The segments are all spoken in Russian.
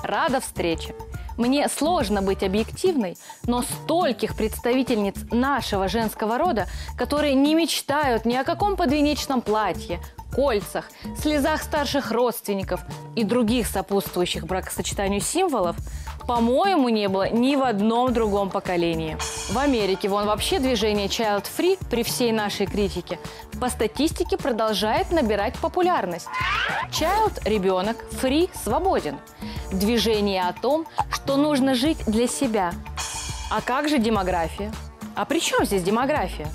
Рада встрече. Мне сложно быть объективной, но стольких представительниц нашего женского рода, которые не мечтают ни о каком подвенечном платье, кольцах, слезах старших родственников и других сопутствующих бракосочетанию символов, по-моему, не было ни в одном другом поколении. В Америке вон вообще движение Child Free при всей нашей критике по статистике продолжает набирать популярность. Child – ребенок, Free – свободен. Движение о том, что нужно жить для себя. А как же демография? А при чем здесь демография?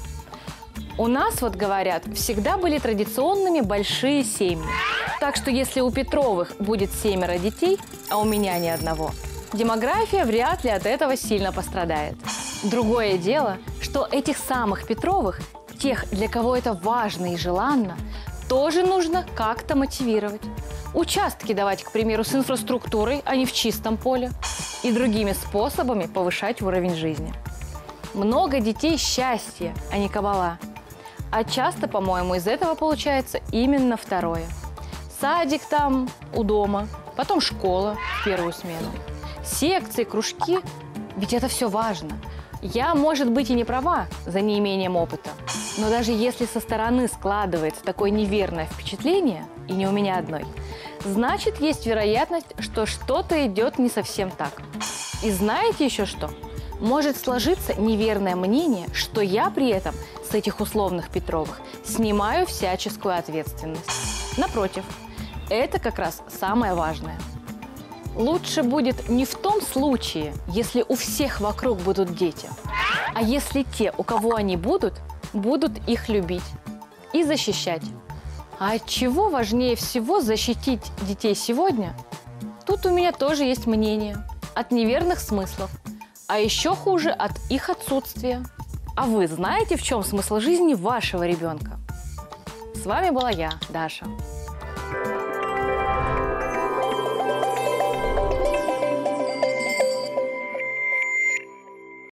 У нас, вот говорят, всегда были традиционными большие семьи. Так что если у Петровых будет 7 детей, а у меня ни одного, демография вряд ли от этого сильно пострадает. Другое дело, что этих самых Петровых, тех, для кого это важно и желанно, тоже нужно как-то мотивировать. Участки давать, к примеру, с инфраструктурой, а не в чистом поле. И другими способами повышать уровень жизни. Много детей – счастье, а не кабала. А часто, по-моему, из этого получается именно второе. Садик там у дома, потом школа в первую смену. Секции, кружки – ведь это все важно. Я, может быть, и не права за неимением опыта. Но даже если со стороны складывается такое неверное впечатление, и не у меня одной, значит, есть вероятность, что что-то идет не совсем так. И знаете еще что? Может сложиться неверное мнение, что я при этом с этих условных Петровых снимаю всяческую ответственность. Напротив, это как раз самое важное. Лучше будет не в том случае, если у всех вокруг будут дети, а если те, у кого они будут их любить и защищать. А от чего важнее всего защитить детей сегодня? Тут у меня тоже есть мнение. От неверных смыслов. А еще хуже от их отсутствия. А вы знаете, в чем смысл жизни вашего ребенка? С вами была я, Даша.